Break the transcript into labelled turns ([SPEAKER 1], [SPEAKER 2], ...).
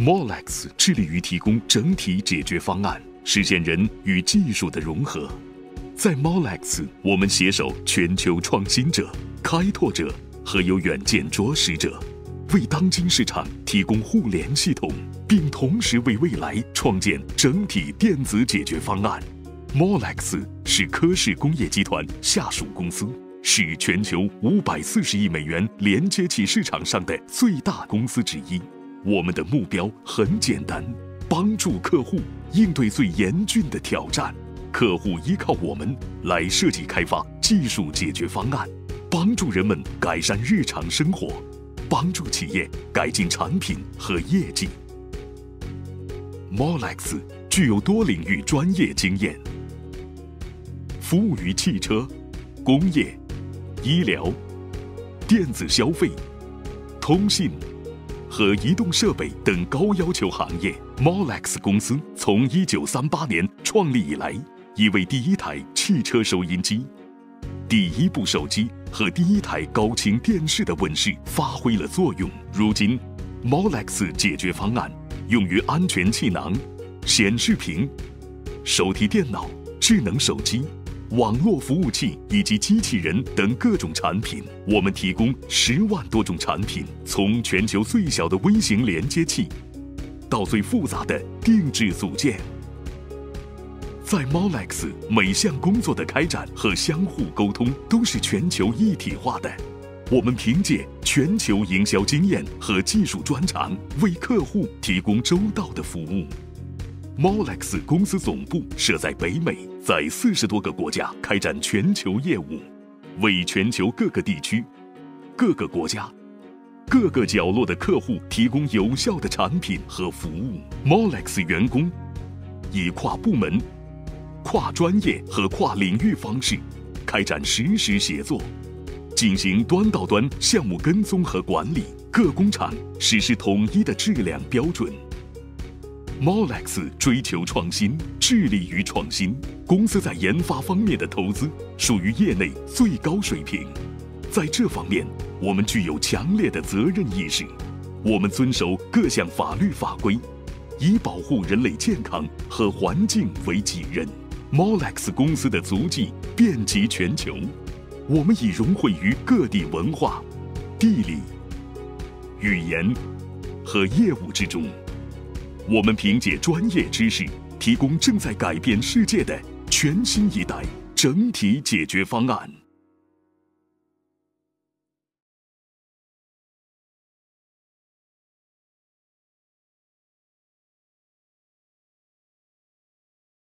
[SPEAKER 1] Molex 致力于提供整体解决方案，实现人与技术的融合。在 Molex， 我们携手全球创新者、开拓者和有远见卓识者，为当今市场提供互联系统，并同时为未来创建整体电子解决方案。Molex 是科氏工业集团下属公司，是全球540亿美元连接器市场上的最大公司之一。我们的目标很简单，帮助客户应对最严峻的挑战。客户依靠我们来设计开发技术解决方案，帮助人们改善日常生活，帮助企业改进产品和业绩。Molex 具有多领域专业经验，服务于汽车、工业、医疗、电子消费、通信和移动设备等高要求行业。Molex 公司从1938年创立以来，已为第一台汽车收音机、第一部手机和第一台高清电视的问世发挥了作用。如今 ，Molex 解决方案用于安全气囊、显示屏、手提电脑、智能手机、网络服务器以及机器人等各种产品。我们提供10万多种产品，从全球最小的微型连接器到最复杂的定制组件。在 Molex， 每项工作的开展和相互沟通都是全球一体化的。我们凭借全球营销经验和技术专长，为客户提供周到的服务。Molex 公司总部设在北美，在40多个国家开展全球业务，为全球各个地区、各个国家、各个角落的客户提供有效的产品和服务。Molex 员工以跨部门、跨专业和跨领域方式开展实时协作，进行端到端项目跟踪和管理。各工厂实施统一的质量标准。Molex 追求创新，致力于创新。公司在研发方面的投资属于业内最高水平。在这方面，我们具有强烈的责任意识。我们遵守各项法律法规，以保护人类健康和环境为己任。Molex 公司的足迹遍及全球，我们已融汇于各地文化、地理、语言和业务之中。我们凭借专业知识，提供正在改变世界的全新一代整体解决方案。